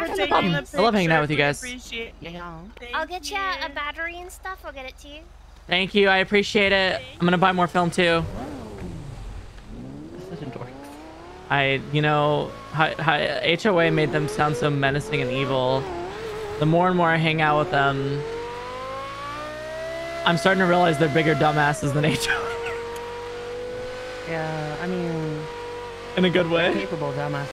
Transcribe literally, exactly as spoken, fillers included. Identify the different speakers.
Speaker 1: for
Speaker 2: No
Speaker 1: taking
Speaker 2: problem.
Speaker 1: the
Speaker 2: I
Speaker 1: picture.
Speaker 2: love hanging out with you guys.
Speaker 1: Appreciate you. Thank
Speaker 3: I'll get you
Speaker 1: you
Speaker 3: a battery and stuff. I'll get it to you.
Speaker 2: Thank you. I appreciate it. I'm gonna buy more film too.
Speaker 4: Such a dork.
Speaker 2: I, you know, hi, hi, H O A made them sound so menacing and evil. The more and more I hang out with them, I'm starting to realize they're bigger dumbasses than H O A.
Speaker 4: Yeah, I mean,
Speaker 2: In a good way.
Speaker 4: capable dumbass.